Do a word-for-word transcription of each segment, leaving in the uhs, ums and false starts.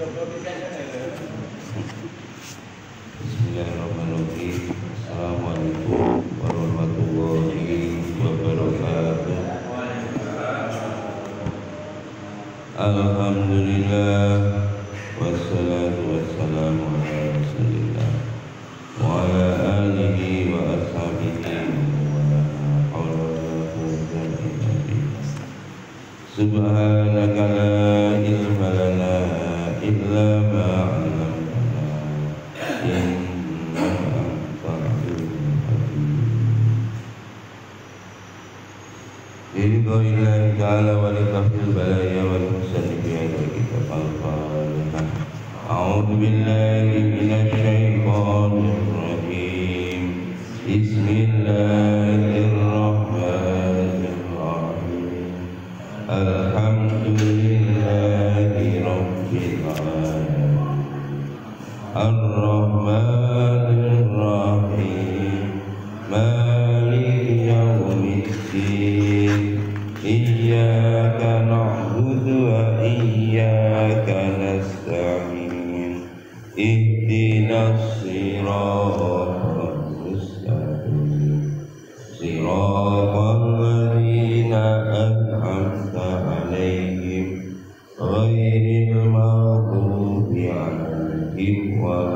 Bismillahirrahmanirrahim. Assalamualaikum warahmatullahi wabarakatuh. Alhamdulillah wassalatu wassalamu ala Rasulillah wa ala alihi wa ashabihi wa la hawla wa la quwwata illa billah. Subhanaka la ilma lana illa ma 'allamtana innaka antal alimul hakim. Billahi ta'ala wa li tafsir balaya wal musannif hadha kitab al-Fatihah. A'udzu billahi minasy syaithanir rajim. Bismillahirrahmanirrahim. Alhamdulillahi rabbil alamin. Ar-Rahmanir Rahim. Maliki yaumiddin. Iyyaka na'budu wa iyyaka nasta'in. Ihdinas siratal mustaqim. Siratal ladzina an'amta 'alaihim ghairil maghdubi 'alaihim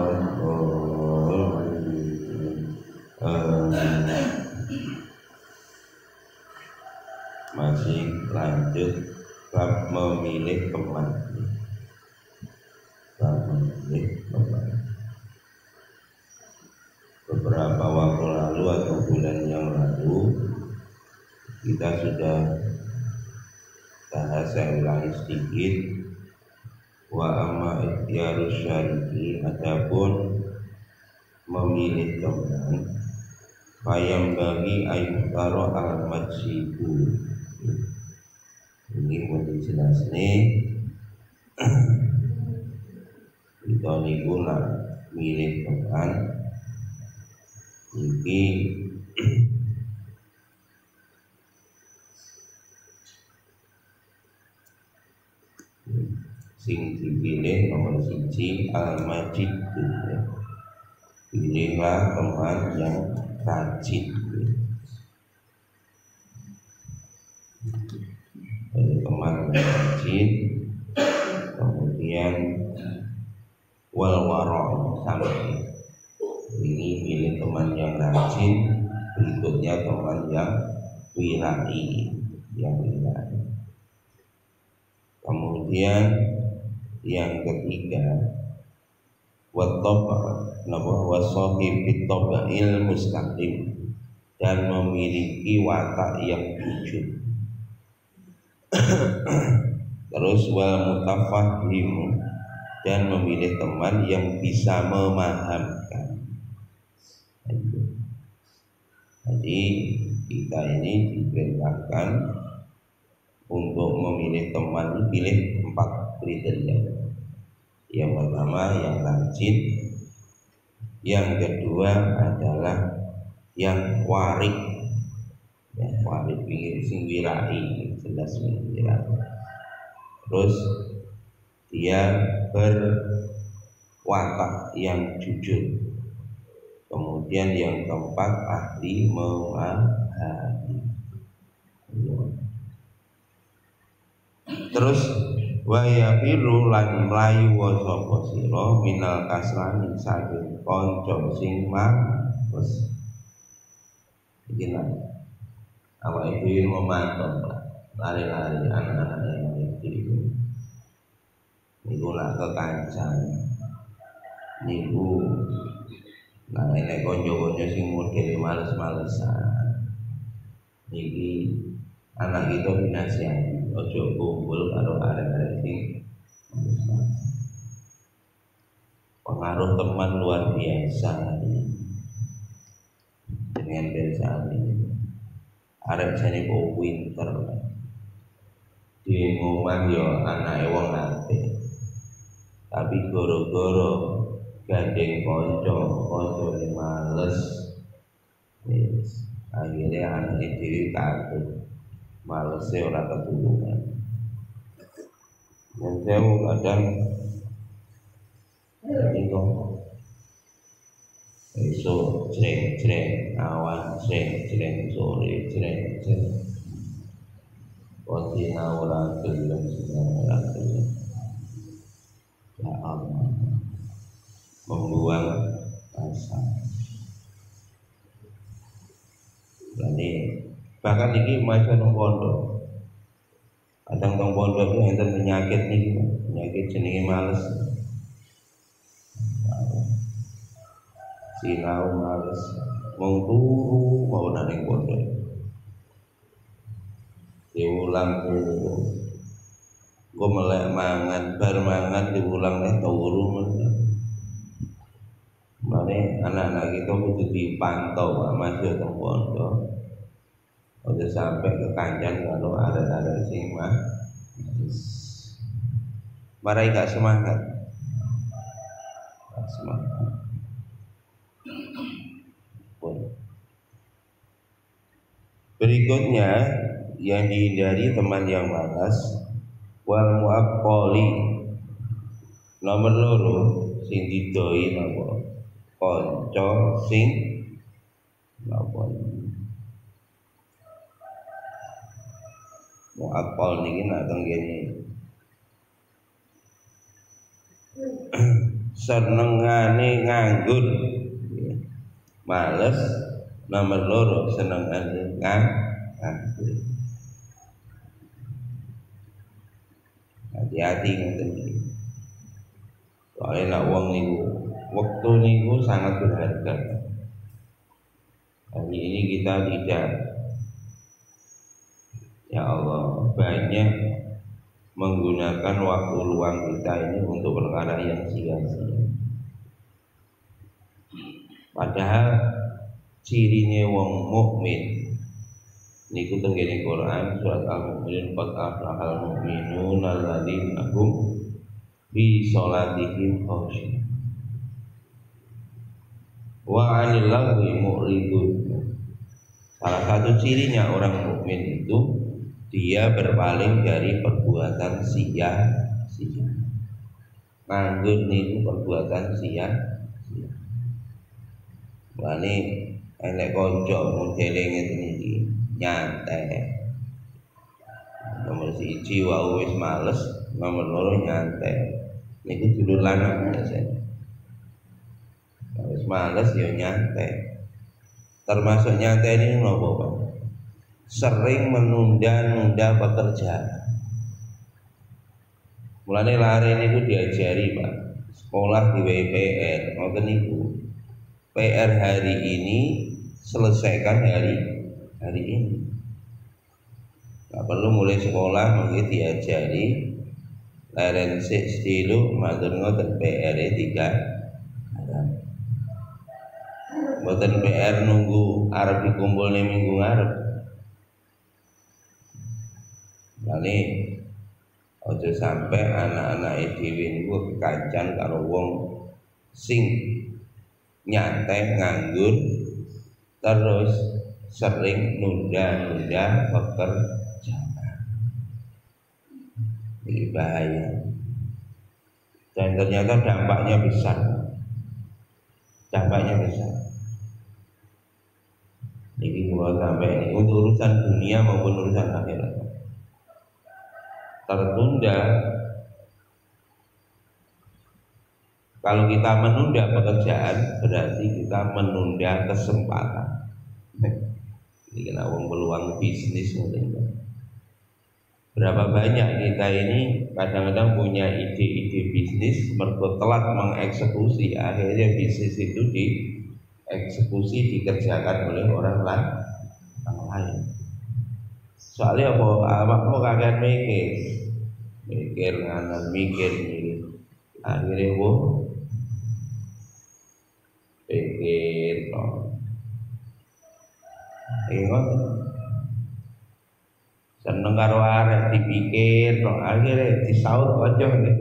waladdallin. Amin. Masih lanjut bab memilih teman. Bab memilih teman. Beberapa waktu lalu atau bulan yang lalu kita sudah bahas, saya ulangi sedikit. Wa amma ikhtiyarus syariki, adapun memilih teman, fayam bagi ayuktaro al-majsibu. Ini mau jelas nih. Kita niku nak milih teman iki sing dipilih nomor siji al-majid. Pilihlah teman yang rajin. Teman yang rajin, kemudian wal waro' sampai ini pilih teman yang rajin, berikutnya teman yang wirai, yang wirai. Kemudian yang ketiga wattaba nabuh wasahib bitabail mustaqim, dan memiliki watak yang jujur. Terus wal mutafahim, dan memilih teman yang bisa memahamkan. Jadi kita ini diperintahkan untuk memilih teman, pilih empat kriteria. Yang pertama yang rajin, yang kedua adalah yang warik, ya, warik pinggir sing wirai, jelas wirai. Terus dia berwatak yang jujur. Kemudian yang keempat ahli memahami. Terus wa yafiru lan mlayu wa sapa sira minal kasrani saking kanca sing males. Iki lah awak ibu memantau lari-lari anak-anak yang itu. Niku lah kekancan. Niku nah nek kanca-kanca sing modele males-malesan. Niki anak kita dinasihati ojo kumpul karo arek-arek sing males-malesan. Pengaruh teman luar biasa dengan desa ini. Arek jane kok winter. Di ngoman yo anake wong apik. Tapi goro-goro gandeng konco, konco ini males. Yes. Akhirnya anaknya diri takut, malesnya orang ketulungan. Dan saya kadang kita esok jreng-jreng awan jreng-jreng sore jreng-jreng kontina ora gelem ora gelem ya Allah membuang asa. Jadi bahkan ini macam nang pondok. Kadang nang pondok itu enten penyakit nih, penyakit jenenge males. Sinau males, mau turu mau nang pondok. Diulang turu. Gue melek mangan, bar mangan diulang nih turu men. Mane anak-anak kita kudu dipantau masih teng pondok. Udah sampai ke kancan kalau ada-ada sing mah. Marai gak semangat. Gak semangat. Berikutnya yang dihindari teman yang malas wal muaqqali. Nomor loro sing didoi napa? Kanca sing napa? Muaqqal niki nak teng kene. Senengane nganggur. Males nomor loro senengane nganggur. Hati-hati ngoten iki. Soale nek wong niku waktu niku sangat berharga. Hari ini kita tidak, ya Allah, banyak menggunakan waktu luang kita ini untuk perkara yang sia-sia. Padahal cirinya wong mukmin niku tenggene Quran surat Al-Mu'minun qad aflahal mu'minun alladzina hum fi sholatihim khashi'un wa 'anil lagwi mu'ridun. Salah satu cirinya orang mukmin itu dia berpaling dari perbuatan sia-sia. Nganggur niku perbuatan sia-sia. Wani enek kanca modele ngene iki nyantai. Nomor siji wae wis males, nomor loro nyantai. Niku dulur lanang biasanya. Wis males ya nyantai. Termasuk nyantai ini napa, Pak? Sering menunda-nunda pekerjaan. Mulane lare niku diajari, Pak. Sekolah di W P R, ngoten niku. P R hari ini selesaikan hari hari ini. Nggak perlu mulai sekolah mungkin diajari leren sik stilu matur ngoten P R e tiga. Mboten P R nunggu arep dikumpulne minggu ngarep. Lani ojo sampai anak-anak dhewe niku kekancan karo wong sing nyantai nganggur terus sering nunda-nunda pekerjaan. Ini bahaya. Dan ternyata dampaknya besar. Dampaknya besar. Ini mulai sampai ini untuk urusan dunia maupun urusan akhirat. Tertunda. Kalau kita menunda pekerjaan berarti kita menunda kesempatan. Ini kena uang peluang bisnis mungkin. Berapa banyak kita ini kadang-kadang punya ide-ide bisnis, mergo telat mengeksekusi, akhirnya bisnis itu dieksekusi dikerjakan oleh orang lain. Orang lain. Soalnya apa? Awakmu kagak mikir, mikir nganan, mikir ini, akhirnya wo pikir no. Ingat seneng karo arek dipikir no, akhirnya disaut aja nih.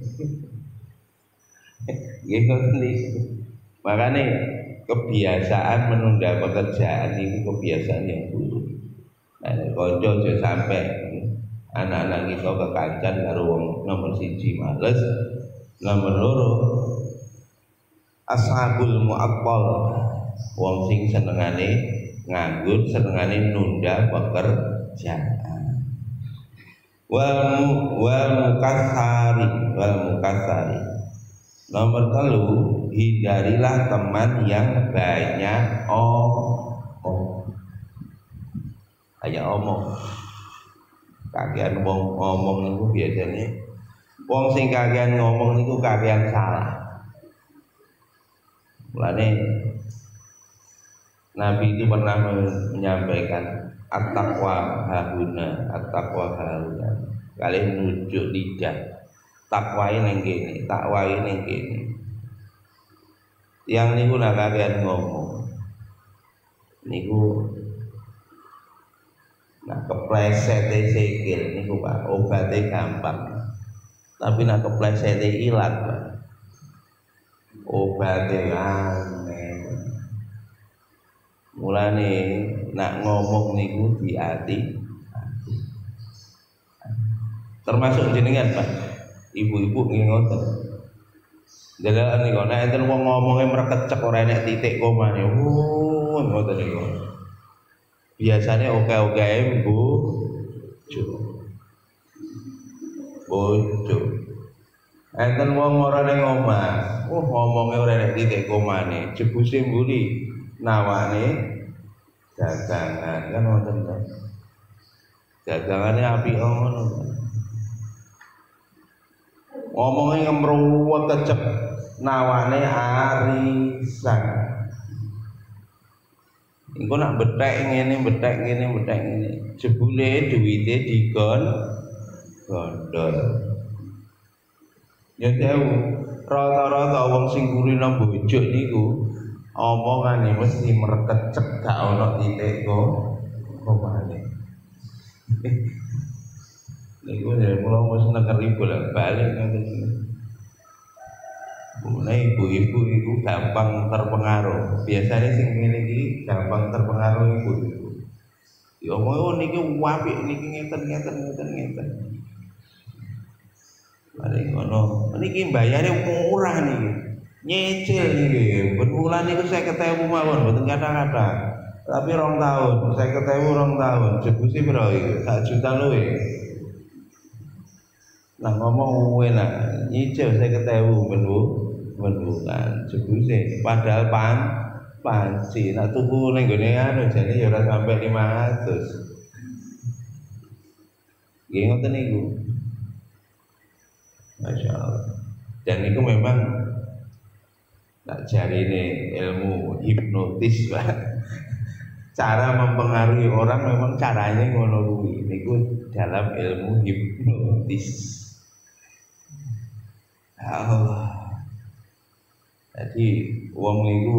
Gitu nih. Makanya kebiasaan menunda pekerjaan ini kebiasaan yang buruk. Nah, konco aja sampai anak-anak kita kekancan karo wong nomor siji males, nomor loro ashabul mu'aqqal, wong sing senengane nganggur, senengane nunda pekerjaan. Wal wal mukassari, wal mukassari. Nomor telu, hindarilah teman yang banyak omong. Kayak omong. Kagian wong ngomong niku biasanya wong sing kagian ngomong niku kagian salah. Mulane Nabi itu pernah menyampaikan at-taqwa hahuna, at-taqwa hahuna. Kalian nujuk lidah. Takwa ini gini, takwa ini gini. Yang niku nak kalian ngomong, niku nak kepleset sikil niku Pak, obatnya gampang. Tapi nak kepleset ilat Pak, obatnya aneh. Mulane nak ngomong niku di hati, termasuk jenengan Pak. Ibu-ibu nggih ngoten. Dalan niku nek enten wong ngomonge mrekecek ora enek titik komane. Oh, ngoten niku. Biasane oke-oke bojo. Bojo. Enten wong ora ning omah. Oh, ngomonge ora enek titik komane. Jebuse mbuli nawane dagangan kan ngoten to. Dagangane apik ngono. Ngomongnya ngemruwet kecep, nawane arisan. Iku nak betek ngene, betek ngene, betek ngene. Jebule duwite digon gondol. Ya tahu, rata-rata wong sing kulina bojo niku omongane mesti merkecek gak ono titik kok komane. Niku dari pulau mesti negeri bolak balik nanti. Mulai ibu-ibu itu gampang terpengaruh. Biasanya sing ngene iki gampang terpengaruh ibu-ibu. Diomong oh niki apik niki ngeten ngeten ngeten ngeten. Mari ngono. Niki bayare murah niki. Nyicil niki. Ben wulan niku seket ewu mawon mboten kata-kata. Tapi rong tahun, seket ewu rong tahun. Jebuse piro iki? sak juta luwih. Nah ngomong enak, nyicil saya ketemu menu menukan jebuse padahal pan panci nak tuku ning gone anu jane ya ora sampai lima ratus. Nggih ngoten niku. Masyaallah. Dan itu memang tak jarine ilmu hipnotis Pak. Cara mempengaruhi orang memang caranya ngono kuwi. Niku dalam ilmu hipnotis. Allah. Jadi wong niku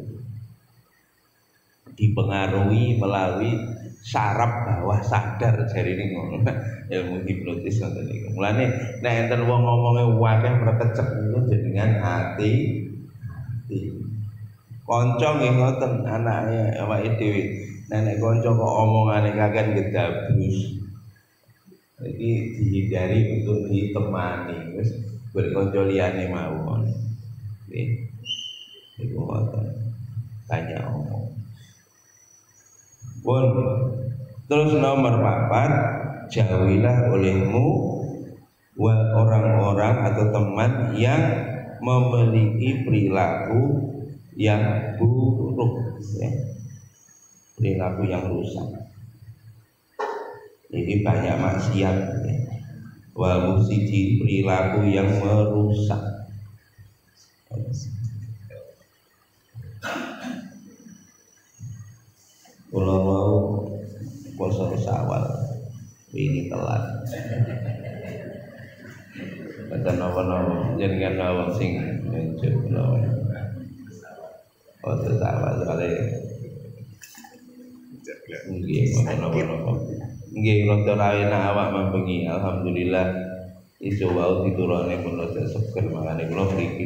dipengaruhi melalui saraf bawah sadar jarine ngono. Ilmu hipnotis ngoten niku. Mulane nek enten wong ngomonge akeh mrekecek niku jenengan hati hati. Kanca nggih ngoten anake awake dhewe. Nek kanca kok omongane kakean gedabrus. Iki dihindari untuk ditemani. Wis berkonco liyane mawon. Nggih. Iku ngoten. Banyak omong. Pun terus nomor papat, jauhilah olehmu orang-orang atau teman yang memiliki perilaku yang buruk, ya. Perilaku yang rusak. Ini banyak maksiat, ya. Wal mufsidi, perilaku yang merusak. Kalau mau poso sawal ini telat. Kata nawa-nawa jangan nawa sing njuk nawa. Poso sawal kali. Nggih, nawa-nawa. Nggih, rada rawena awak mambengi. Alhamdulillah iso wae diturune pun rada seger makane kula mriki.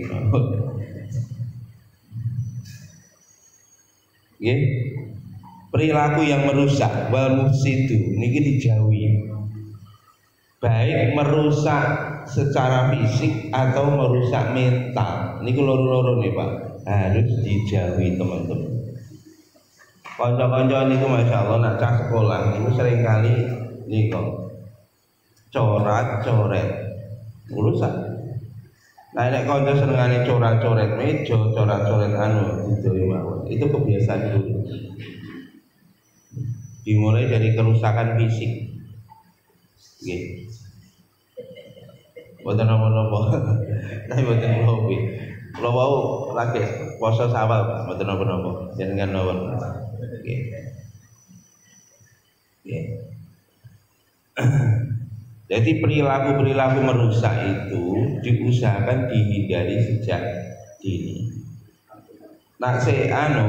Nggih. Perilaku yang merusak wal mufsidu niki dijauhi. Baik merusak secara fisik atau merusak mental. Niku loro-loro nih Pak. harus dijauhi teman-teman. Kanca-kanca niku masyaallah nak cah sekolah niku sering kali niku coret-coret urusan. Nah nek kanca senengane coret-coret meja, coret-coret anu didoyo mawon. Itu kebiasaan dulu. Dimulai dari kerusakan fisik. Nggih. Boten napa-napa. Tapi boten hobi. Kalau mau lagi poso sawal, Pak, mboten napa-napa. Jenengan nuwun. Nggih. Nggih. Jadi perilaku-perilaku merusak itu diusahakan dihindari sejak dini. Nak se anu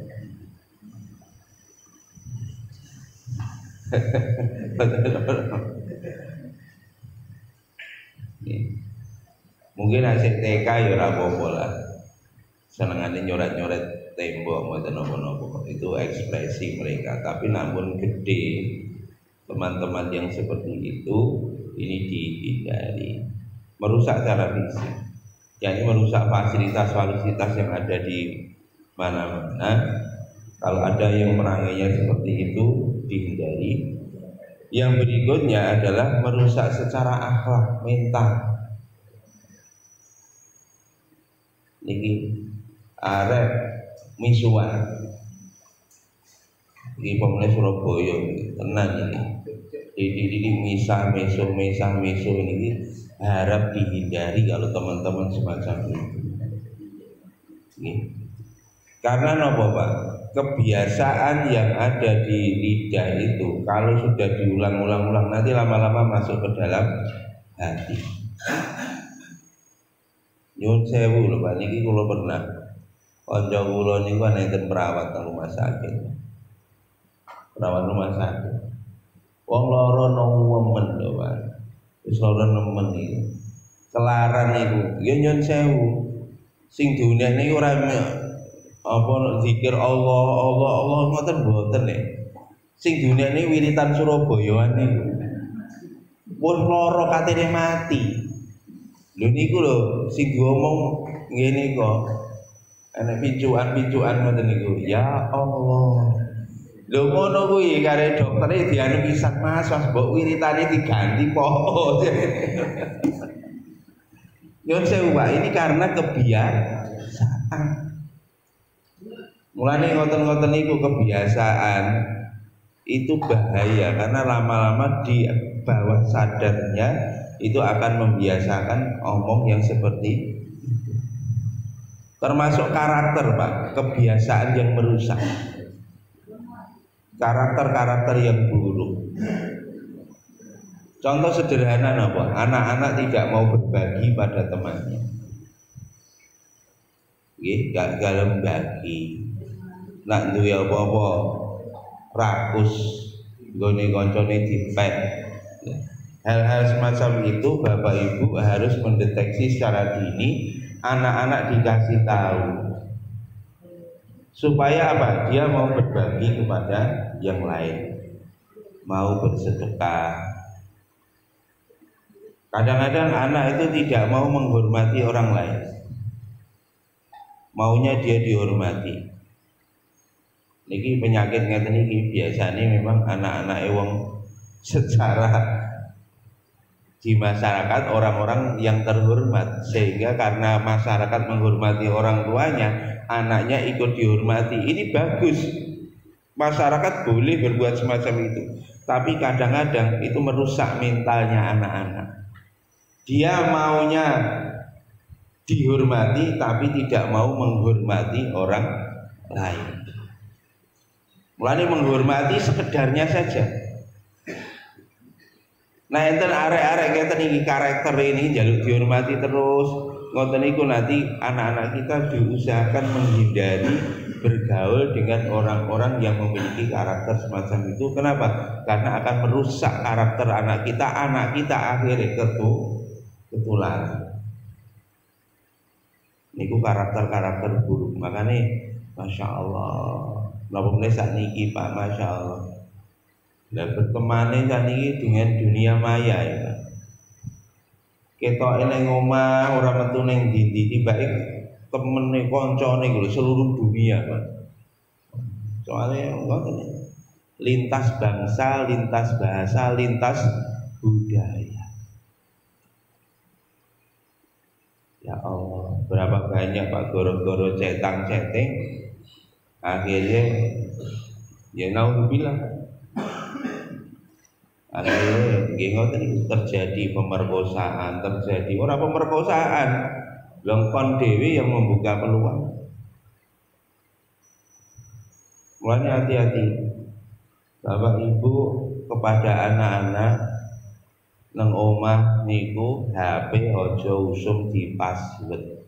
mungkin hasil T K ya ora apa-apa lah. Senengane nyoret-nyoret tembok mboten napa-napa. Itu ekspresi mereka. Tapi namun gede, teman-teman yang seperti itu ini dihindari. Merusak secara fisik, yakni merusak fasilitas-fasilitas yang ada di mana-mana. Kalau ada yang merangainya seperti itu dihindari. Yang berikutnya adalah merusak secara akhlak, mental. Niki arek misuan. Iki pemene Surabaya tenan iki. Di misah meso misah meso ini harap dihindari kalau teman-teman semacam itu. Nih. Karena nopo Pak? Kebiasaan yang ada di lidah itu kalau sudah diulang-ulang-ulang nanti lama-lama masuk ke dalam hati. Nyun sewu lho Pak, niki kula pernah kanca kula niku ana enten perawat nang rumah sakit. Perawat rumah sakit. Wong loro nemen lho Pak. Wis loro nemen iki. Kelaran niku, ya nyun sewu. Sing diundang niku ora apa zikir Allah, Allah, Allah ngoten mboten nek. Sing diundang niku wiritan Surabaya niku. Wong loro katene mati. Lho niku lho sing diomong ngene kok. Ana picuan-picuan ngoten niku. Ya Allah. Lho ngono kuwi kare doktere dianu pisan Mas, Mas mbok wiritane diganti po. Nyun sewu Pak, ini karena kebiasaan. Mulane ngoten-ngoten niku kebiasaan itu bahaya karena lama-lama di bawah sadarnya itu akan membiasakan omong yang seperti itu. Termasuk karakter Pak, kebiasaan yang merusak. Karakter-karakter yang buruk. Contoh sederhana apa? Anak-anak tidak mau berbagi pada temannya. Nggih, gak galem bagi. Nak duwe apa-apa rakus nggone kancane dipek. Hal-hal semacam itu Bapak Ibu harus mendeteksi secara dini, anak-anak dikasih tahu. Supaya apa? Dia mau berbagi kepada yang lain, mau bersedekah. Kadang-kadang anak itu tidak mau menghormati orang lain, maunya dia dihormati. Niki penyakit ngeten niki biasanya memang anak-anak wong secara di masyarakat orang-orang yang terhormat, sehingga karena masyarakat menghormati orang tuanya, anaknya ikut dihormati. Ini bagus. Masyarakat boleh berbuat semacam itu, tapi kadang-kadang itu merusak mentalnya anak-anak. Dia maunya dihormati tapi tidak mau menghormati orang lain. Mulane menghormati sekedarnya saja. Nah enten arek-arek ngeten iki karakter ini jaluk dihormati terus. Ngoten niku nanti anak-anak kita diusahakan menghindari bergaul dengan orang-orang yang memiliki karakter semacam itu. Kenapa? Karena akan merusak karakter anak kita. Anak kita akhirnya ketu ketularan. Niku karakter-karakter buruk. Makanya Masya Allah. Napa meneh sakniki Pak, Masya Allah. Lah bertemane sakniki dengan dunia maya ya. Ketoke ning omah ora metu ning ndi-ndi tibake temene koncone lho seluruh dunia, Pak. Soalnya ngoten lintas bangsa, lintas bahasa, lintas budaya. Ya Allah, berapa banyak Pak goro-goro cetang-ceteng akhirnya ya naudzubillah akhirnya nggih terjadi pemerkosaan, terjadi orang pemerkosaan lengkon dewi yang membuka peluang. Mulanya hati-hati Bapak Ibu kepada anak-anak nang omah niku H P ojo usum di password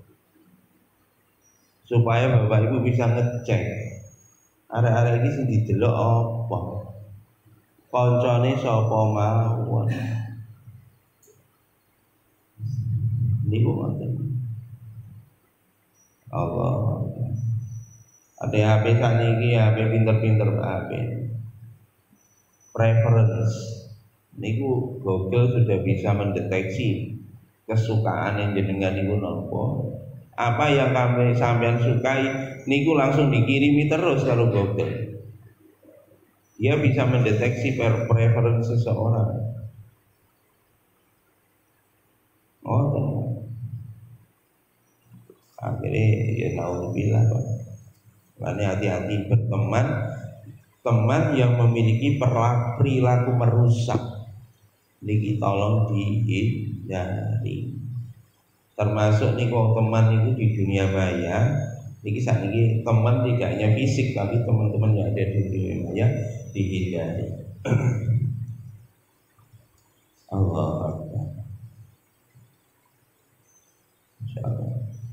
supaya Bapak Ibu bisa ngecek arek-arek iki sing didelok apa, koncone sapa mawon. Niku ngoten. Allah. Ada H P saniki, H P pinter-pinter H P. Preference. Niku Google sudah bisa mendeteksi kesukaan yang jenengan niku napa. Apa yang kami sampean sukai niku langsung dikirimi terus kalau Google. Dia bisa mendeteksi preference seseorang. Oh, akhirnya ya naudzubillah Pak. Makanya hati-hati berteman, teman yang memiliki perilaku merusak. Niki tolong dihindari. Termasuk nih kalau teman itu di dunia maya, niki saat ini teman tidak hanya fisik tapi teman-teman yang ada di dunia maya dihindari. Allah Akbar. Insyaallah.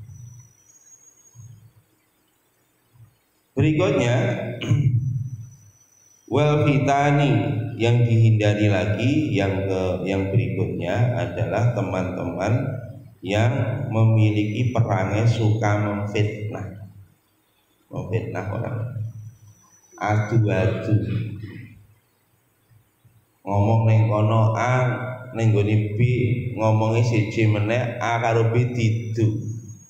Berikutnya wal fitani, yang dihindari lagi yang ke yang berikutnya adalah teman-teman yang memiliki perangai suka memfitnah, memfitnah orang, adu-adu, ngomong neng kono A, neng goni B, ngomongnya siji meneh A karo B didu.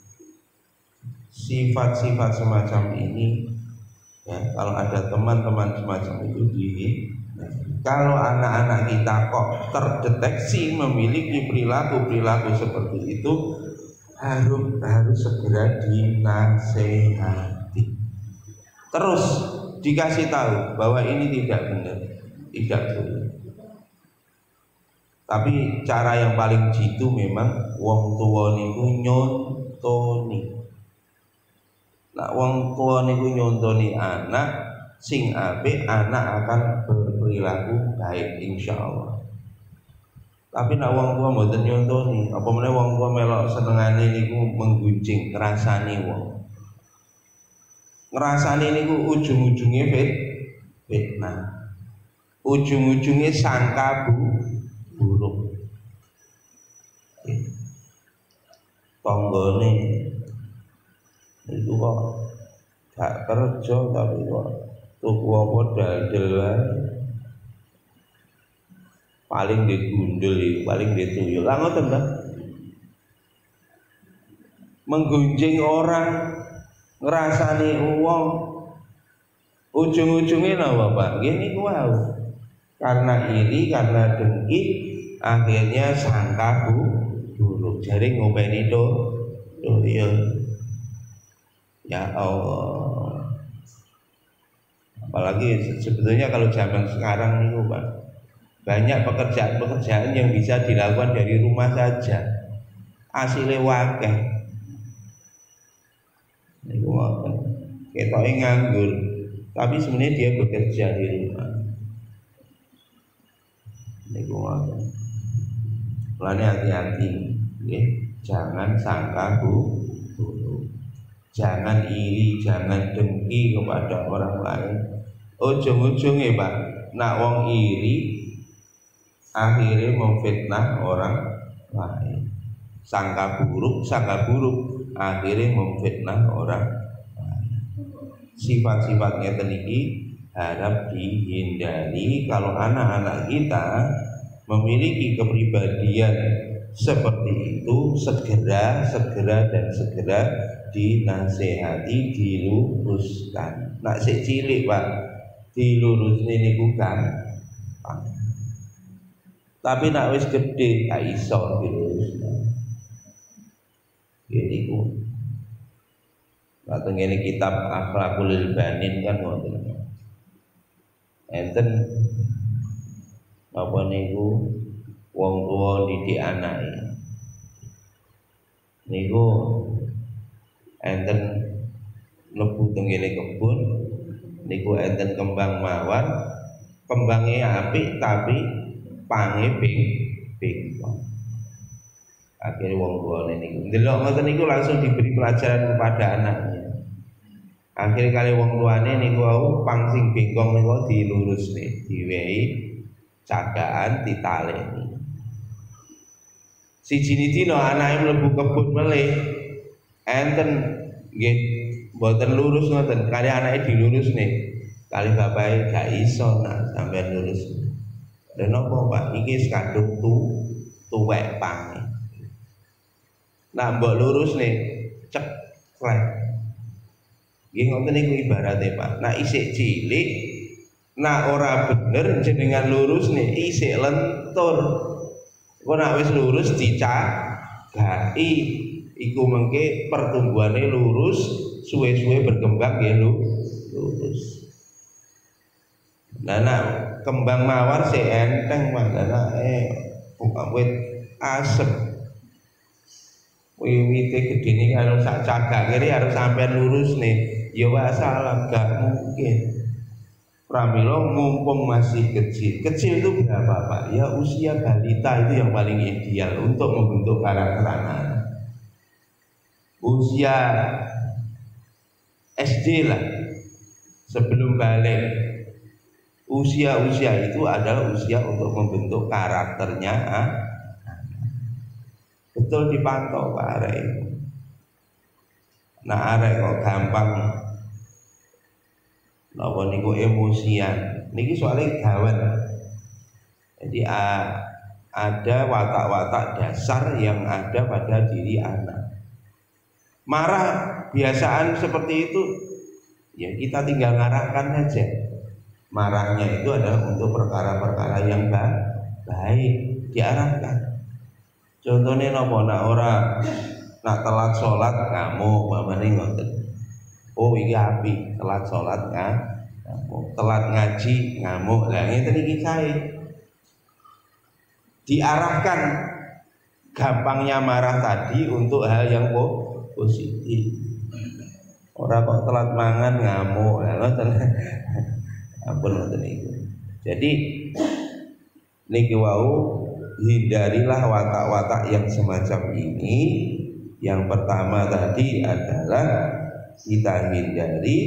Sifat-sifat semacam ini, ya, kalau ada teman-teman semacam itu di, kalau anak-anak kita kok terdeteksi memiliki perilaku-perilaku seperti itu, harus harus segera dinasehati. Terus dikasih tahu bahwa ini tidak benar, tidak boleh. Tapi cara yang paling jitu memang wong tua niku nyontoni. Nah, wong tua niku nyontoni anak sing apik, anak akan berperilaku baik insyaallah. Tapi nek wong tua mboten nyontoni, apa meneh wong tua melok senengane niku menggunjing, ngrasani wong. Ngrasani niku ujung-ujunge fit fitnah. Ujung-ujunge sangka bu, buruk. Tanggane itu kok gak kerja tapi kok tuku apa dadel paling digundul itu, paling dituyul. Lah ngoten ta. Menggunjing orang, ngrasani uang, ujung-ujungnya napa Pak? Gini ku wau. Karena iri, karena dengki, akhirnya sangka buruk. Jare ngopeni to, tuyul. Ya Allah. Apalagi sebetulnya kalau zaman sekarang itu Pak, banyak pekerjaan-pekerjaan yang bisa dilakukan dari rumah saja. Asile wakeh. Niku ngoten. Ketoke nganggur, tapi sebenarnya dia bekerja di rumah. Niku ngoten. Mulane hati-hati, nggih. Jangan sangka buruk. Jangan iri, jangan dengki kepada orang lain. Ujung-ujungnya Pak, nak wong iri akhirnya memfitnah orang lain. Sangka buruk, sangka buruk akhirnya memfitnah orang lain. Sifat-sifatnya teniki harap dihindari. Kalau anak-anak kita memiliki kepribadian seperti itu segera segera dan segera dinasehati, diluruskan. Nak sik cilik Pak, dilurusne niku kan. Tapi nak wis gede gak iso dilurusno. Ya niku. Atau ngene kitab Akhlaqul Banin kan ngoten. Enten apa niku wong tuwa didik anake. Niku enten mlebu teng ngene kebun niku enten kembang mawar, kembange apik tapi pange ping bengkok. Akhirnya wong tuane niku ndelok ngoten niku langsung diberi pelajaran kepada anaknya. Akhirnya kali wong tuane niku wau pang sing bengkong niku dilurusne, diwehi cagaan ditaleni. Siji dina anake mlebu kebun melih enten nggih mboten lurus ngoten, kali anake dilurusne. Kali bapake gak iso nak sampean lurus. Dan apa Pak, iki wis kadung tu tuwek pange. Nak mbok lurus nih, cek klek. Nggih ngoten niku ibarate Pak. Nak isik cilik, nak ora bener jenengan lurus nih, isik lentur. Kok nak wis lurus dicagaki, iku mengke pertumbuhane lurus, suwe-suwe berkembang ya lu lurus. Nah, nak kembang mawar si enteng Mas, nah eh wit asem. Wiwite gede nih kalau sak cagak kiri harus sampai lurus nih. Ya salah, gak mungkin. Pramila mumpung masih kecil. Kecil itu berapa Pak? Ya usia balita itu yang paling ideal untuk membentuk karakter anak. Usia S D lah, sebelum balik. Usia-usia itu adalah usia untuk membentuk karakternya. Ah? Betul dipantau Pak arek itu. Nah arek kok gampang napa niku emosian. Niki soalnya gawan. Jadi a, ada watak-watak dasar yang ada pada diri anak. Marah biasaan seperti itu, ya kita tinggal ngarahkan aja. Marahnya itu adalah untuk perkara-perkara yang baik, diarahkan. Contohnya nopo nak ora nak telat sholat ngamuk, mamane ngoten. Oh iki api, telat sholat ngamuk, telat ngaji ngamuk. Lah ngene iki kae. Diarahkan gampangnya marah tadi untuk hal yang positif. Ora kok telat mangan ngamuk. Lah ngoten. Ampun ngoten niku. Jadi niki wau hindarilah watak-watak yang semacam ini. Yang pertama tadi adalah kita hindari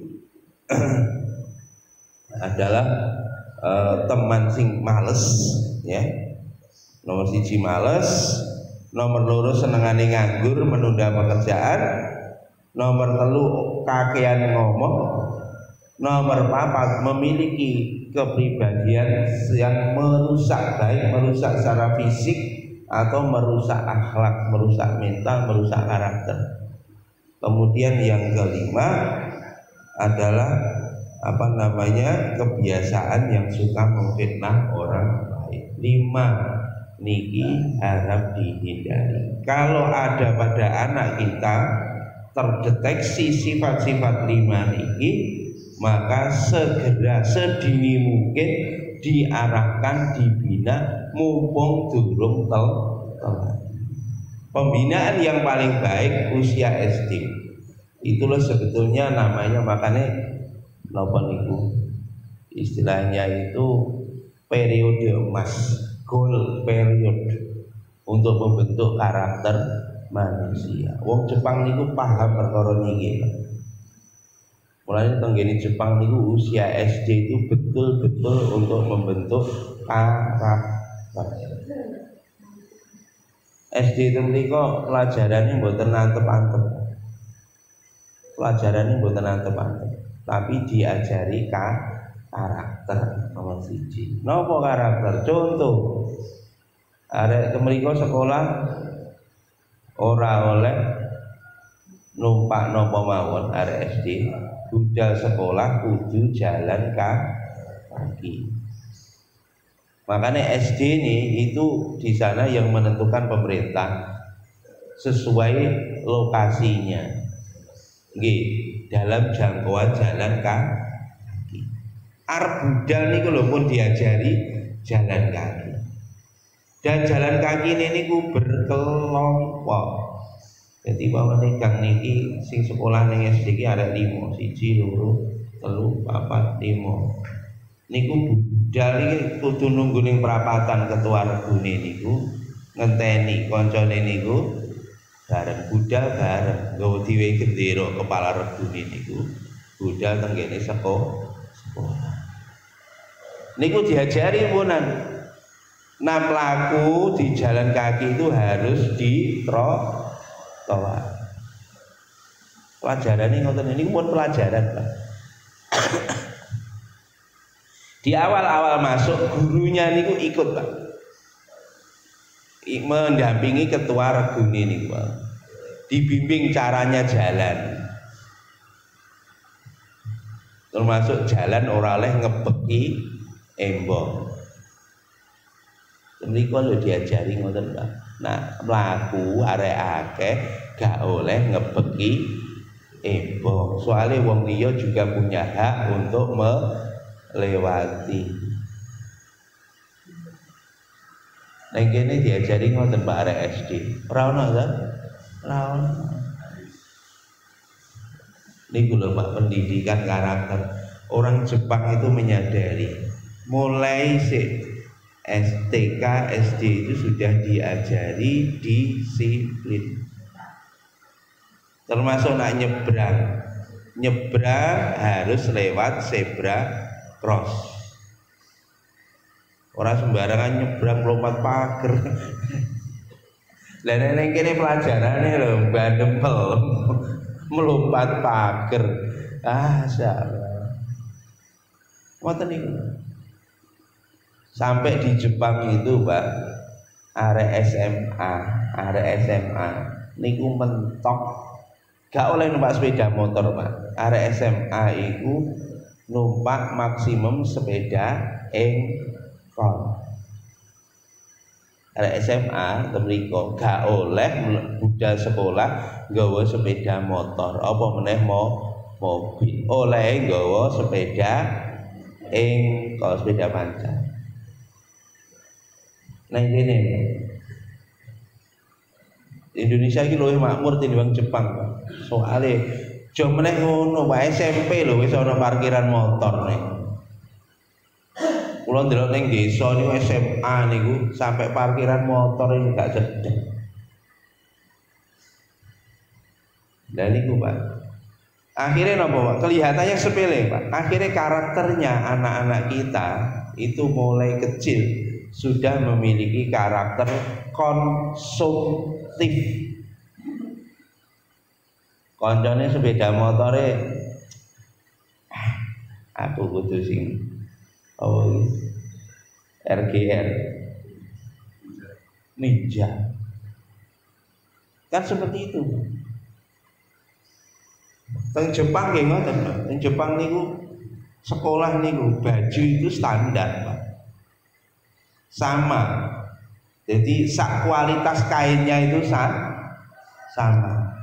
adalah uh, teman sing males, ya. Nomor siji males, nomor loro senengane nganggur menunda pekerjaan, nomor telu kakean ngomong, nomor papat memiliki kepribadian yang merusak, baik merusak secara fisik atau merusak akhlak, merusak mental, merusak karakter. Kemudian yang kelima adalah apa namanya kebiasaan yang suka memfitnah orang lain. Lima niki harap dihindari. Kalau ada pada anak kita terdeteksi sifat-sifat lima niki, maka segera sedini mungkin diarahkan, dibina mumpung durung telat. Pembinaan yang paling baik usia S D. Itulah sebetulnya namanya, makanya napa niku istilahnya itu periode emas, gold period untuk membentuk karakter manusia. Wong Jepang niku paham perkara niki. Mulanya tenggene Jepang niku usia S D itu betul-betul untuk membentuk karakter. S D itu menika pelajarannya mboten antep-antep. Pelajarannya mboten antep-antep, tapi diajari ka karakter nomor siji. Napa karakter? Contoh Arek kemriko sekolah ora oleh numpak napa mawon arek S D, budal sekolah kudu jalan kaki. Makanya S D ini itu di sana yang menentukan pemerintah sesuai lokasinya. Nggih, dalam jangkauan jalan kaki. Arep budal niku lho pun diajari jalan kaki. Dan jalan kaki ini niku berkelompok. Jadi pamane gang niki sing sekolah ning S D iki arek lima, siji, loro, telu, papat, lima. Niku budal iki kudu nunggu ning perapatan ketua regune niku ngenteni kancane niku bareng budal bareng nggawa diwe gendera kepala regune niku budal teng kene sekolah. Niku diajari punan. Nah pelaku di jalan kaki itu harus ditro Toa. Pelajaran ini ngoten ini pun pelajaran, Pak. Di awal-awal masuk gurunya niku ikut, Pak. Mendampingi ketua regune niku, Pak. Dibimbing caranya jalan. Termasuk jalan ora oleh ngebeki embong. Mriko lho diajari ngoten, Pak. Nah, mlaku arek akeh gak oleh ngebeki embong. Soalnya wong liya juga punya hak untuk melewati. Nang kene diajari ngoten Pak arek S D. Ora ono ta? Ora ono. Niku lho Pak pendidikan karakter. Orang Jepang itu menyadari mulai sik S T K, S D itu sudah diajari disiplin. Termasuk nak nyebrang. Nyebrang harus lewat zebra cross. Orang sembarangan nyebrang lompat pager. Lah nek kene pelajarane lho bandempel melompat pager. Ah, salah. Ngoten niku. Sampai di Jepang itu Pak, arek S M A, arek S M A niku mentok gak oleh numpak sepeda motor Pak. Arek S M A iku numpak maksimum sepeda engkol. Arek S M A temriko gak oleh budal sekolah nggawa sepeda motor, apa meneh mau mobil. Oleh nggawa sepeda engkol, sepeda panjang. Nah ini Indonesia ini luwih makmur tinimbang Jepang, Pak. Soale jo meneh ngono, Pak, S M P lho wis ana parkiran motor nih. Kula ndelok ning desa niku S M A niku sampai parkiran motor ini gak cedhek. Lah niku, Pak. Akhirnya napa, Pak? Kelihatannya sepele, Pak. Akhirnya karakternya anak-anak kita itu mulai kecil sudah memiliki karakter konsumtif. Koncone sepeda motore aku kudu sing oh R G R Ninja. Kan seperti itu. Teng Jepang nggih ngoten, Pak. Teng Jepang niku sekolah niku baju itu standar, Pak. Sama. Jadi sak kualitas kainnya itu sama. Sama.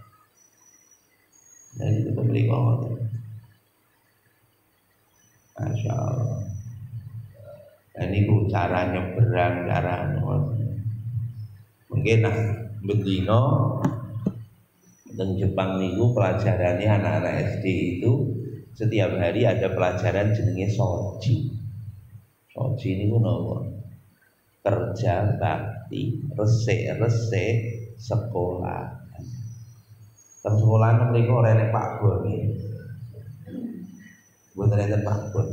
Dan itu beli ngoten. Masya Allah. Dan ini cara nyebrang, cara ngoten. Mungkin nah bedino teng Jepang niku pelajarannya anak-anak S D itu setiap hari ada pelajaran jenenge soji. Soji niku napa? Kerja bakti resik-resik sekolah. Teng sekolah mriku ora enek Pak Bon iki. Mboten enten Pak Bon.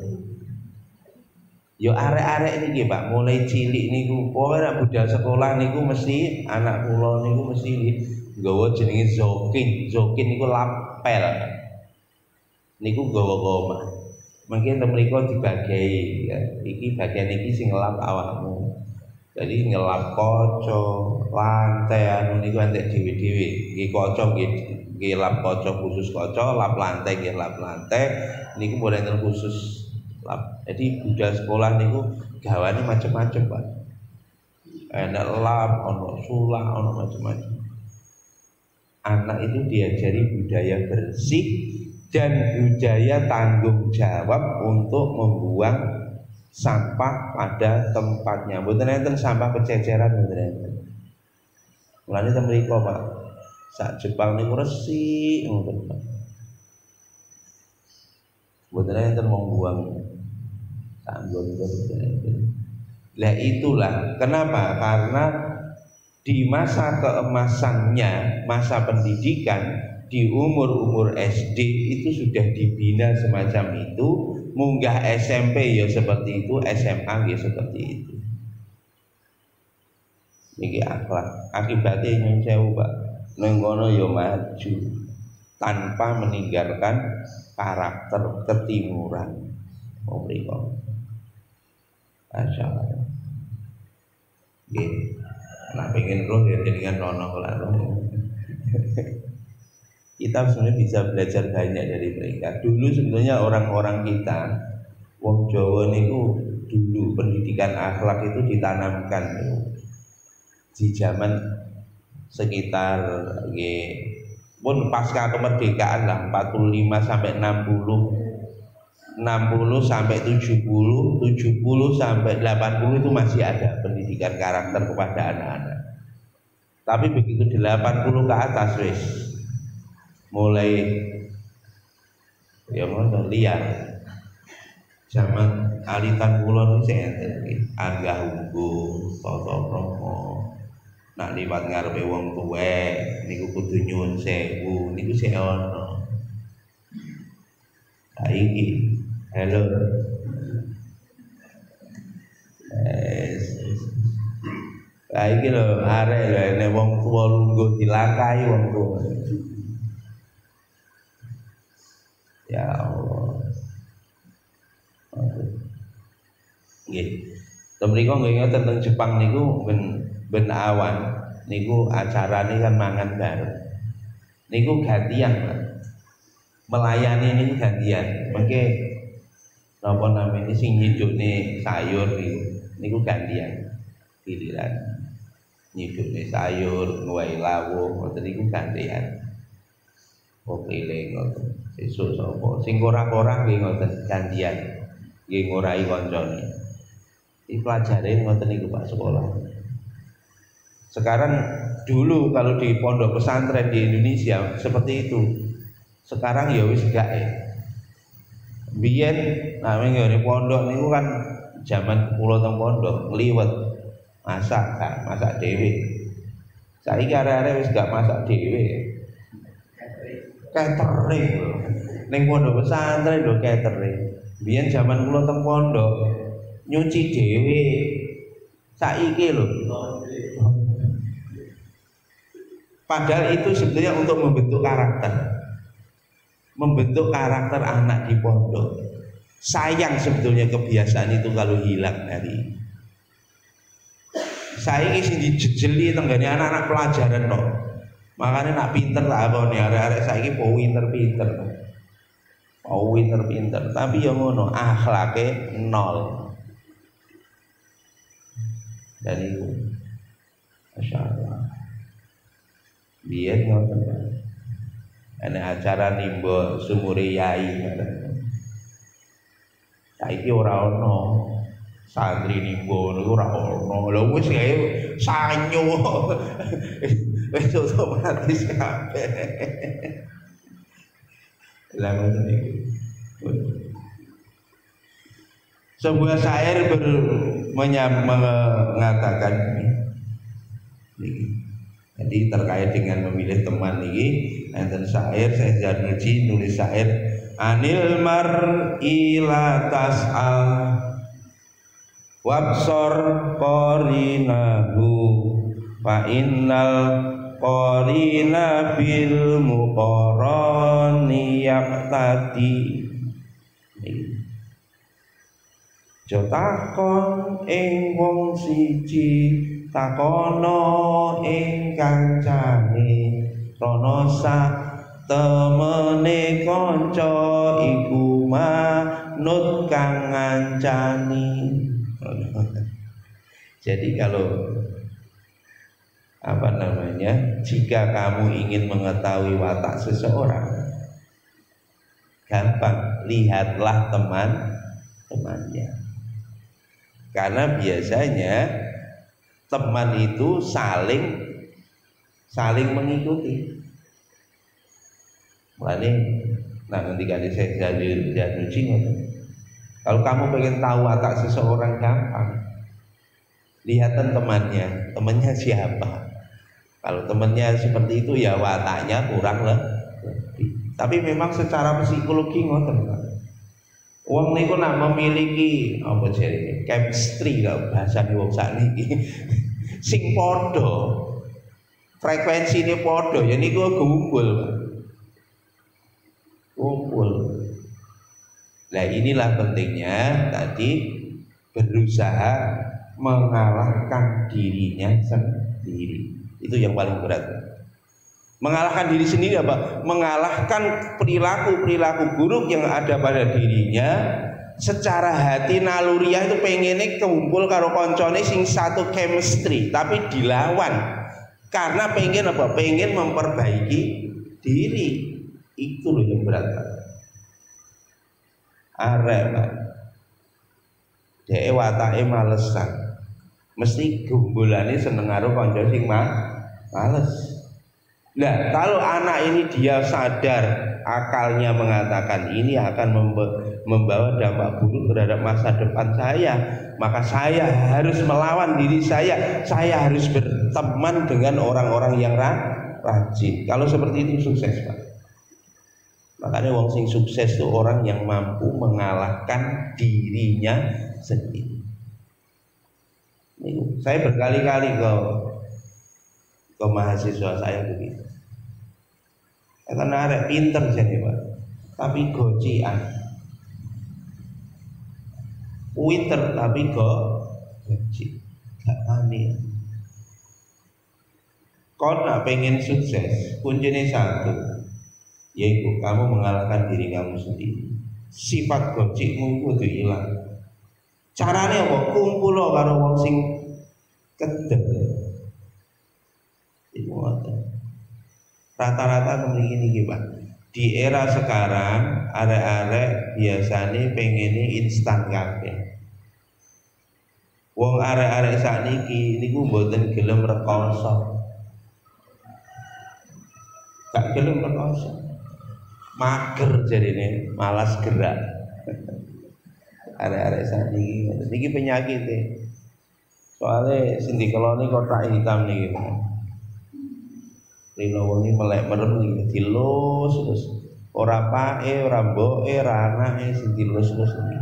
Yo arek-arek niki Pak, mulai cilik niku pokoke nek budal sekolah niku mesti anak kula niku mesti nggawa jenenge zoking. Zoking niku lapel. Niku nggawa omah. Mungkin mriku dibagi ya. Iki bagian iki sing ngelap awakmu. Jadi ngelap kaca, lantai anu niku entek dhewe-dhewe. Nggih kaca nggih nggih lap kaca khusus kaca, lap lantai nggih lap lantai. Niku mboten khusus lap. Jadi budal sekolah niku gawane macam-macam, Pak. Enak lap, ono sulak, ono macam-macam. Anak itu diajari budaya bersih dan budaya tanggung jawab untuk membuang sampah pada tempatnya. Mboten enten sampah pececeran, mboten enten. Mulane ten mriko, Pak. Sak Jepang niku resik ngoten, Pak. Mboten enten membuang sanggon mboten enten. Lah itulah kenapa? Karena di masa keemasannya, masa pendidikan, di umur-umur S D itu sudah dibina semacam itu. Munggah S M P ya seperti itu, S M A ya seperti itu. Niki akhlak. Akibatnya nyun sewu, Pak. Nang kono ya maju tanpa meninggalkan karakter ketimuran. Oh mriko. Masyaallah. Nggih. Nah pengen roh ya dengan rono lah roh. Kita sebenarnya bisa belajar banyak dari mereka. Dulu sebenarnya orang-orang kita, wong Jawa niku dulu pendidikan akhlak itu ditanamkan di zaman sekitar nggih pun pasca kemerdekaan lah empat puluh lima sampai enam puluh enam puluh sampai tujuh puluh tujuh puluh sampai delapan puluh itu masih ada pendidikan karakter kepada anak-anak. Tapi begitu delapan puluh ke atas wis mulai ya ngono liar. Zaman alitan kula niku sing enten anggah unggul tata krama. Nak liwat ngarepe wong tuwek niku kudu nyuwun sewu niku sik ana. Saiki halo. Eh saiki lho arek lho nek wong tuwa lungguh dilangkai wong tuwa. Ya Allah. Nggih. Temriko nggih tentang Jepang niku ben ben awan niku acarane kan mangan bareng. Niku gantian, Pak. Melayani niku gantian. Mengke napa namanya sing nyidukne sayur niku niku gantian. Giliran nyidukne sayur, nuwai lawuh, ngoten niku gantian. Oke le ngoten. Sesuk sapa sing ora-ora nggih ngoten gantian. Nggih ngorai kancane. Iki pelajare ngoten niku Pak sekolah. Sekarang dulu kalau di pondok pesantren di Indonesia seperti itu. Sekarang ya wis gak ya. Biyen namanya ngene pondok niku kan zaman kula teng pondok ngliwet masak kan, masak dhewe. Saiki arek-arek wis gak masak dhewe. Catering ning pondok pesantren lho catering. Biyen zaman kula teng pondok nyuci dhewe. Saiki lho. Padahal itu sebetulnya untuk membentuk karakter. Membentuk karakter anak di pondok. Sayang sebetulnya kebiasaan itu kalau hilang dari. Saiki sing dijejeli tenggane anak-anak pelajaran kok. Makanya nak pinter tak apa nih arek-arek saiki po pinter-pinter. Po pinter-pinter, tapi yang ngono akhlake nol. Dan itu masyaallah. Biyen ngoten. Ana acara nimba sumure yai. Saiki ora ono. Santri nimba niku ora ono. Lha wis kae sanyo. Wis otomatis kabeh. Lah ngoten iki. Sebuah syair ber mengatakan ini. Jadi terkait dengan memilih teman ini, enten syair saya Zanuji nulis syair anil mar'i la tas'al wabsor qarinahu fa innal qarina bil muqarrani yaqtadi. Jo takon ing wong siji takono ing kancane rono sak temene kanca iku manut kang ngancani. Jadi kalau apa namanya, jika kamu ingin mengetahui watak seseorang, gampang, lihatlah teman-temannya. Karena biasanya teman itu saling saling mengikuti. Makanya, nah ketika saya jadi jadi kalau kamu pengen tahu watak seseorang, gampang, lihatan temannya, temannya siapa. Kalau temannya seperti itu ya wataknya kurang lah. Tapi memang secara psikologi ngoten. Wong niku nak memiliki apa jenenge chemistry lah bahasane wong sakniki. Sing padha, frekuensine padha, ya niku gumpul. Gumpul. Nah, inilah pentingnya tadi berusaha mengalahkan dirinya sendiri. Itu yang paling berat. Mengalahkan diri sendiri apa? Mengalahkan perilaku-perilaku buruk yang ada pada dirinya. Secara hati naluriah itu pengennya kumpul karo koncone sing satu chemistry, tapi dilawan karena pengen apa? Pengen memperbaiki diri. Itu loh yang berat. Arek Pak, dhek watake malesan, mesti gumbulane seneng karo kanca sing males. Nah, kalau anak ini dia sadar, akalnya mengatakan ini akan membawa dampak buruk terhadap masa depan saya, maka saya harus melawan diri saya. Saya harus berteman dengan orang-orang yang rajin. Kalau seperti itu sukses, Pak. Makanya wong sing sukses itu orang yang mampu mengalahkan dirinya sendiri. Ini, saya berkali-kali ke ke mahasiswa saya begitu. Karena arek pinter jadi Pak, tapi gocian. Pinter tapi go goci, gak wani. Kau nak pengen sukses, kuncinya satu, yaitu kamu mengalahkan diri kamu sendiri. Sifat gocikmu itu hilang. Caranya apa? Kumpul lo karo wong sing kedel. Rata-rata kemungkinan ini Pak. Di era sekarang arek-arek biasanya pengennya instan kabeh. Wong arek-arek sakniki niku mboten gelem rekoso. Gak gelem rekoso. Mager jarine, malas gerak. Arek-arek sakniki niki penyakit e. Soale sing dikeloni kotak hitam niki. Rino wengi melek merem iki dilus terus ora pae ora mboke ora anake sing dilus-lus iki.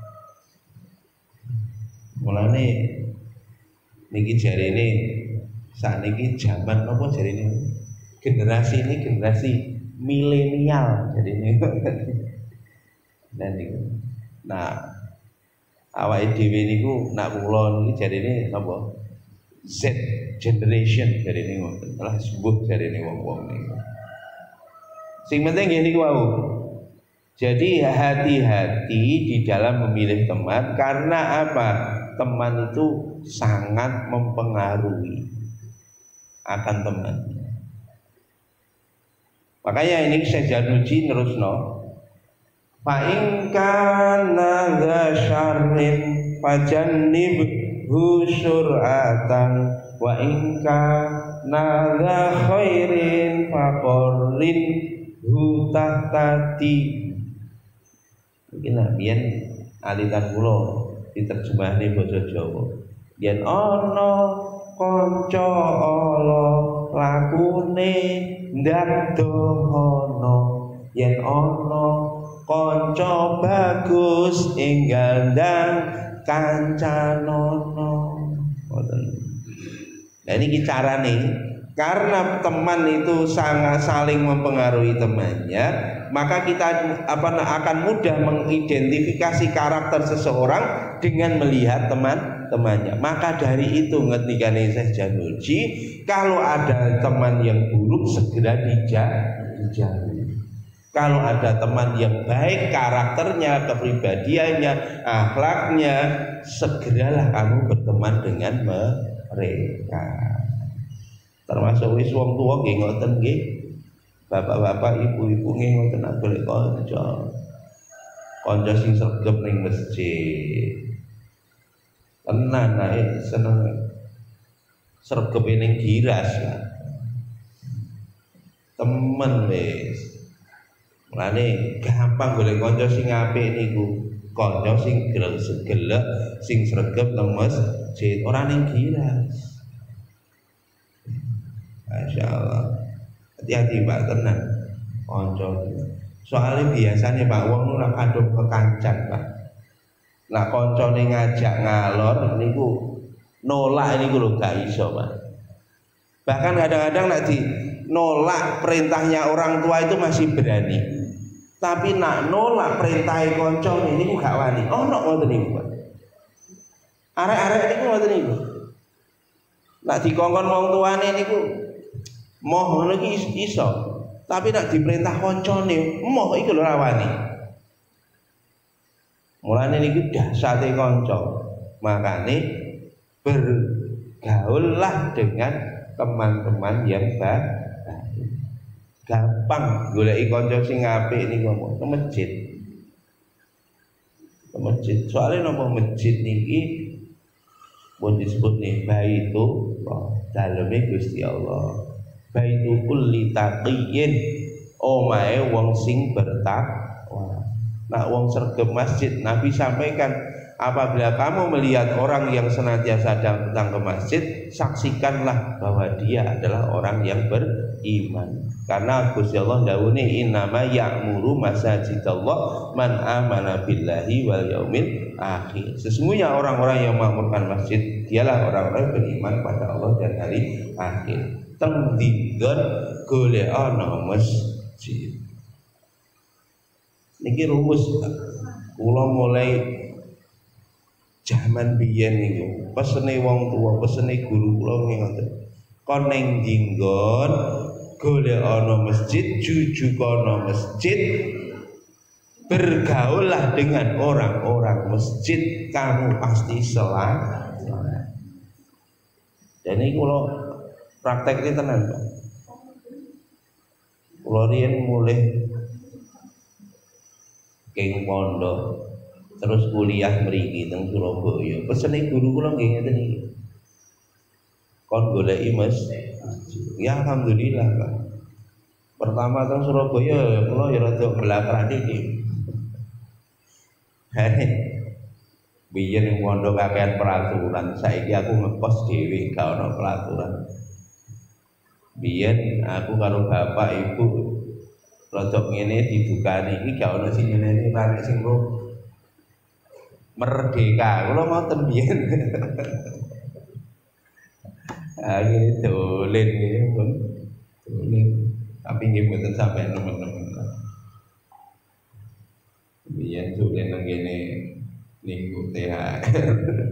Mulane niki jarine sakniki jaman apa jarine generasi ini generasi milenial jarine. Dan niku. Nah, awake dhewe niku nak kula niki jarine napa? Z generation dari ini ngoten lah sebut dari ini wong-wong niku. Sing penting ngene iku wau. Jadi hati-hati di dalam memilih teman karena apa? Teman itu sangat mempengaruhi akan temannya. Makanya ini saya jaduji terus no. Fa in kana dza syarrin fajannib husuratan wa inka nala khairin faqorrin hutahtati. Mungkin biyen alitan kula diterjemahne basa Jawa. Yen ana kanca ala lakune ndadono, yen ana kanca bagus ing gandang kancanono. Nah ini carane Karena teman itu sangat saling mempengaruhi temannya, maka kita apa akan mudah mengidentifikasi karakter seseorang dengan melihat teman-temannya. Maka dari itu ngetikane Syekh Januji, kalau ada teman yang buruk segera dijauhi. Kalau ada teman yang baik karakternya, kepribadiannya, akhlaknya, segeralah kamu berteman dengan mereka. Termasuk wis wong tuwa nggih ngoten nggih. Bapak-bapak, ibu-ibu nggih ngoten nak golek kanca. Kanca sing sregep ning masjid. Tenan ae seneng sregep ning giras lah. Temen wis. Mulane gampang golek kanca sing apik niku. Kanca sing gelek-gelek, sing sregep nang masjid, ora ning giras. Masya Allah, hati-hati Pak, tenang konco. Soalnya biasanya Pak wong ora kadung kekancan Pak. Nah konco nih ngajak ngalor, niku nolak niku lho gak iso Pak. Bahkan kadang-kadang nak di nolak perintahnya orang tua itu masih berani. Tapi nak nolak perintah konco niku gak wani. Oh nok ngoten niku Pak. Arek-arek niku ngoten niku. Nak dikongkon wong tuane niku moh ngono iki iso, tapi nak diperintah koncone, moh iku lho rawani. Mulane niku dahsate kanca. Makane bergaullah dengan teman-teman yang baik. Gampang goleki kanca sing apik niku kok ke masjid. Ke masjid. Soale napa masjid niki pun disebut nih baitu daleme Gusti Allah. Baitu kulli taqiyyin, omahe wong sing bertakwa. Nah wong sregep masjid, Nabi sampaikan apabila kamu melihat orang yang senantiasa datang ke masjid, saksikanlah bahwa dia adalah orang yang beriman. Karena Gusti Allah dawuhne innama ya'muru masajidallah man amana billahi wal yaumil akhir. Sesungguhnya orang-orang yang memakmurkan masjid dialah orang-orang yang beriman pada Allah dan hari akhir. Teng dinggon golek ana masjid. Niki rumus kula mulai zaman biyen niku pesene wong tua, pesene guru kula ngoten. Kon ning dinggon golek ana masjid, juju kono masjid, bergaullah dengan orang-orang masjid, kamu pasti selamat. Dan ini kalau praktek ini tenan Pak. Kalau riyen mulai keng pondok terus kuliah mriki teng Surabaya, pesene guru kula nggih ngeten iki. Kon goleki masjid. Ya alhamdulillah Pak. Pertama teng Surabaya kula ya rada belakang iki. Hei. Biyen ning pondok kakean peraturan, saiki aku ngekos dhewe gak ono peraturan. Biyen aku karo bapak ibu rada ngene didukani iki gak ono sing ngene iki sing merdeka. Kula ngoten biyen. Akhirnya dolen ini pun dolen, tapi nggih mboten sampai nemen-nemen. Biyen dolen nang kene niku T H R.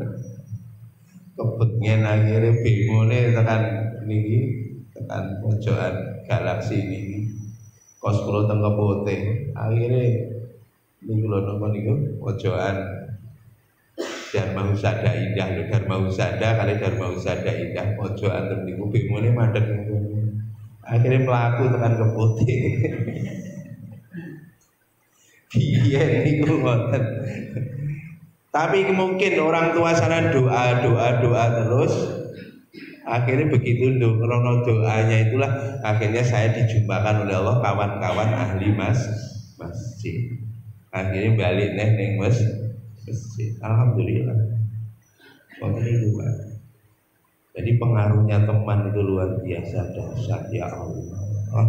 Kebengen akhirnya bemone tekan niki tekan pojokan galaksi niki. Kos kula teng Kepote. Akhirnya niku lho napa niku pojokan Dharma Husada Indah lho, Dharma Husada kali Dharma Husada Indah pojokan teng niku bemone mandeg niku. Akhirnya mlaku tekan Kepote. Piye niku ngoten. Tapi mungkin orang tua sana doa doa doa terus, akhirnya begitu karena doanya itulah akhirnya saya dijumpakan oleh Allah kawan-kawan ahli mas masjid. Akhirnya balik neh neng mas masjid. Alhamdulillah. Wonten itu Pak. Jadi pengaruhnya teman itu luar biasa dahsyat ya Allah. Oh,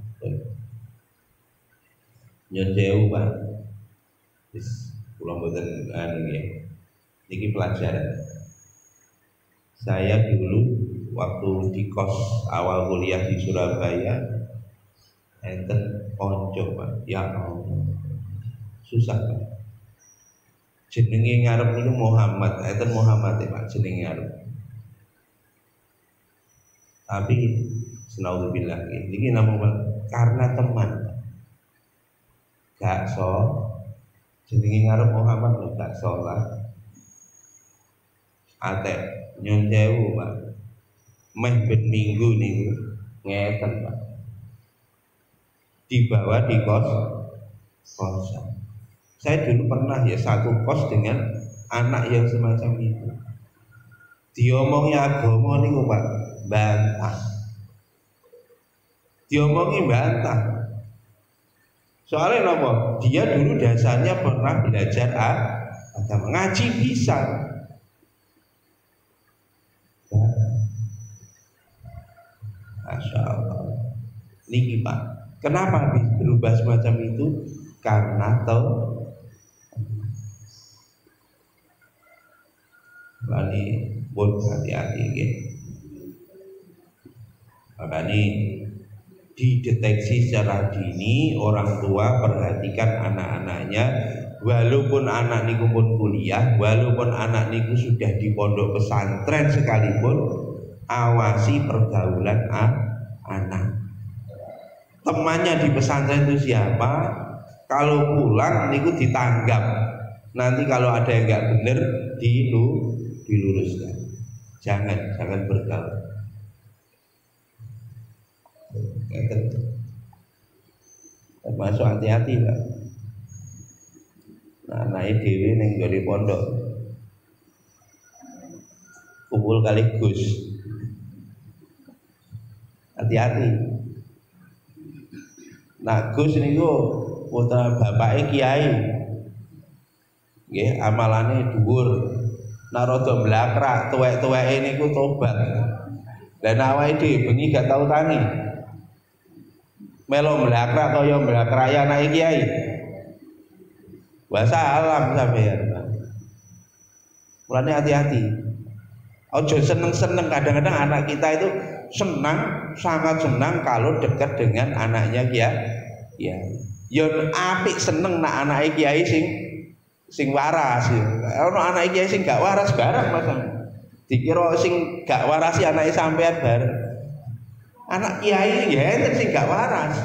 nyedeu Pak. Yes. Pulang boten anu nggih. Niki pelajaran. Saya dulu waktu di kos awal kuliah di Surabaya, enten konco Pak, ya Allah, susah Pak. Jenenge ngarep niku Muhammad, enten Muhammad ya Pak jenenge ngarep. Tapi senaudzubillah ini namanya karena teman. Gak so jenenge ngarep Muhammad lho gak sholat. Ate nyun sewu Pak. Meh ben minggu niku ngeten Pak. Dibawa di kos kosan. Saya dulu pernah ya satu kos dengan anak yang semacam itu. Diomongi agama niku Pak, bantah. Diomongi bantah. Soalnya apa? Dia dulu dasarnya pernah belajar agama, ngaji bisa. Masya Allah. Niki Pak, kenapa berubah semacam itu? Karena tahu lani pun hati-hati gitu. Makanya dideteksi secara dini, orang tua perhatikan anak-anaknya, walaupun anak niku pun kuliah, walaupun anak niku sudah di pondok pesantren sekalipun, awasi pergaulan anak. Temannya di pesantren itu siapa? Kalau pulang niku ditanggap. Nanti kalau ada yang nggak bener dilu diluruskan. Jangan jangan bergaul. Termasuk hati-hati Pak. Nah, naik dewi neng dari pondok. Kumpul kali Gus. Hati-hati. Nah, Gus niku putra bapake kiai. Nggih, amalane dhuwur. Nek rada blakrak, tuwek-tuweke niku tobat. Lah awake dhewe bengi gak tau tani. Melo blakrak kaya blakrak ya anake kiai. Wassalam sampeyan. Mulane hati-hati. Ojo seneng-seneng, kadang-kadang anak kita itu senang, sangat senang kalau dekat dengan anaknya kiai. Ya, yo apik seneng nak anake kiai sing sing waras. Ono anake kiai sing gak waras bareng Mas. Dikira sing gak waras si anake sampean bareng. Anak kiai ya enten sing gak waras.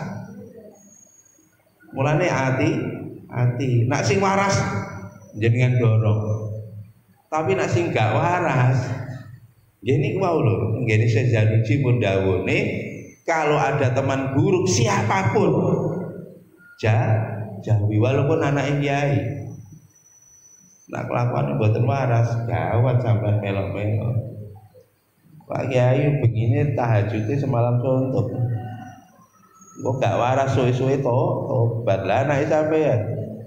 Mulane hati, hati. Nak sing waras jenengan dorong. Tapi nak sing gak waras, gini mau lho, gini sejanuci mundawone, kalau ada teman buruk siapapun, jauhi walaupun anak kiai. Nak kelakuan mboten waras, gawat sampai melok-melok. Pak Kiai begini tahajudnya semalam suntuk. Kok gak waras suwe-suwe to, tobat lah anak sampean.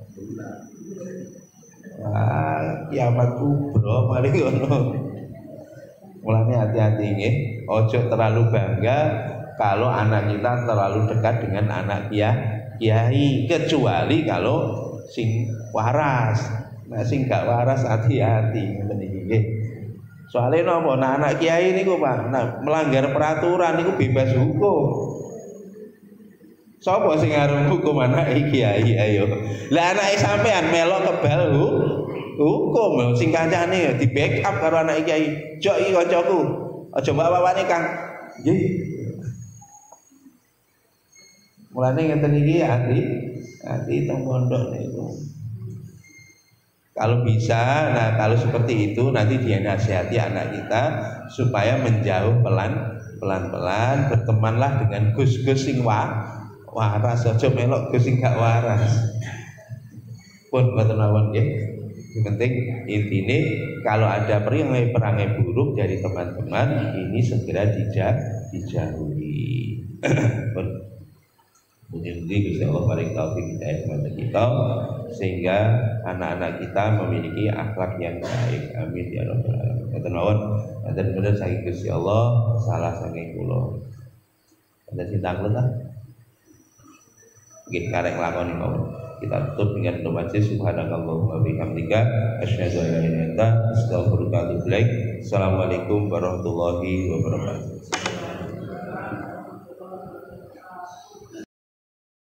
Wah, kiamat kubro paling ngono. Mulane hati-hati nggih, ojo terlalu bangga kalau anak kita terlalu dekat dengan anak kiai, kecuali kalau sing waras. Nah sing gak waras hati-hati ngeten iki nggih. Soale napa? Nah anak kiai niku Pak, nah melanggar peraturan niku bebas hukum. Sapa sing arep hukum anak kiai ayo. Lah anake sampean melok kebal hukum sing kancane di backup karo anak kiai. Jok iki kancaku. Aja bawa-bawane Kang. Nggih. Mulane ngeten iki hati, hati teng pondok niku. Kalau bisa, nah kalau seperti itu nanti dia nasihati anak kita supaya menjauh pelan pelan-pelan, bertemanlah dengan gus-gus sing wa, waras, aja melok gus sing gak waras. Pun mboten mawon nggih. Yang penting intine kalau ada perangai-perangai buruk dari teman-teman ini segera dijauh, dijauhi. Mudah-mudahan Gusti Allah paling taufik hidayah kepada kita sehingga anak-anak kita memiliki akhlak yang baik. Amin ya rabbal alamin. Ngoten mawon, dan bener saking Gusti Allah salah saking kula. Ada sing takut ta? Nggih karek lakoni mawon. kita tutup dengan doa majlis. Subhanakallahumma bihamdika asyhadu an la ilaha illa anta astaghfiruka wa atubu ilaik. Assalamualaikum warahmatullahi wabarakatuh.